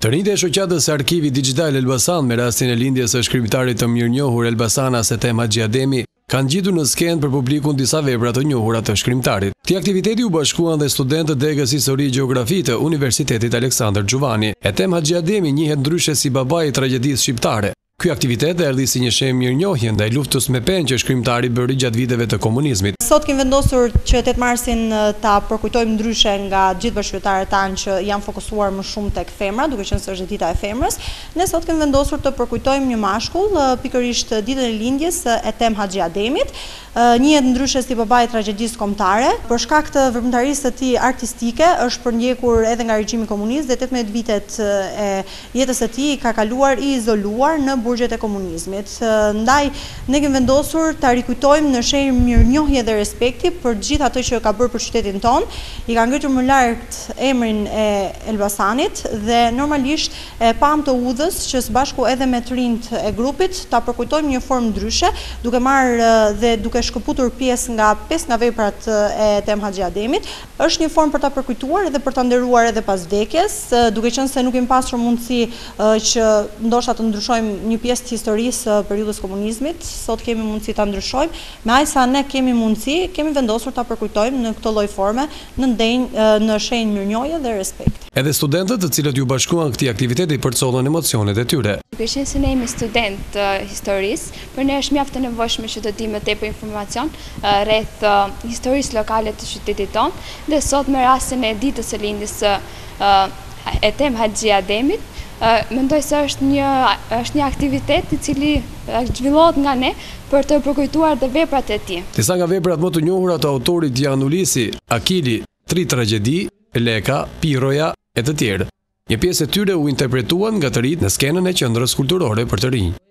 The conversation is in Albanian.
Të rinjtë e shoqatës së Arkivi Digital Elbasan me rastin e lindjes së shkrimtarit të mirënjohur Elbasana Setem Haxhi Ademi kanë gjetur në skenë për publikun disa vepra të njohura të shkrimtarit. Këtij aktiviteti u bashkuan dhe studentët degës histori e gjeografi të Universitetit Aleksandër Xhuvani. Setem Haxhi Ademi njihet ndryshe si babai i tragjedisë shqiptare. Ky aktivitet erdhi si një shenjë mirënjohje ndaj luftës me penë që shkrimtari bëri gjatë viteve të komunizmit. Sot kemi vendosur që 8 marsin ta përkujtojmë ndryshe nga gjithë bashkëqytetarët tanë që janë fokusuar më shumë tek femra, duke qenë se është dita e femrës. Ne sot kemi vendosur të përkujtojmë një mashkull, pikërisht ditën e lindjes së Setem Haxhi Ademit. Njihet ndryshe si babai i tragjedisë kombëtare. Për shkak të veprimtarisë së tij artistike, është përndjekur edhe nga regjimi komunist dhe 18 vitet e jetës së tij ka kaluar i izoluar në burgjet e komunizmit. Ndaj ne kemi vendosur ta rikujtojmë në shenjë mirënjohje dhe respekti për gjithë ato që ka bërë për qytetin ton. I ka ngritur më lart emrin e Elbasanit dhe normalisht e pam të udhës që së bashku edhe me të rinjt e grupit ta përkujtojmë një formë ndryshe, duke marrë dhe duke shkëputur pjesë nga 5 nga veprat e Setem Haxhi Ademit. Është një formë për ta përkujtuar edhe për ta nderuar edhe pas vdekjes, duke qenë se nuk kemi pasur mundësi që ndoshta të ndryshojmë një pjesë të historisë së periudhës komunizmit. Sot kemi mundësi ta ndryshojmë, me aq sa ne kemi mundësi, kemi vendosur ta përkujtojmë në këtë lloj forme, në ndenjë, në shenjë mirënjohje dhe respekti. Edhe studentët të cilët ju bashkuan këtij aktiviteti përcollën emocionet e tyre. Duke qenë se ne jemi student të historisë, për ne është mjaft e nevojshme që të dimë më tepër informacion rreth historisë lokale të qytetit tonë, dhe sot me rastin e ditës së lindjes së Setem Haxhi Ademit, mendoj se është një aktivitet i cili zhvillohet nga ne për të përkujtuar dhe veprat e tij. Disa nga veprat më të njohura të autorit Jan Ulisi, Akili, Tri tragjedi, Leka, Piroja e të tjerë. Një pjesë e tyre u interpretuan nga të rinjtë në skenën e qendrës kulturore për të rinj.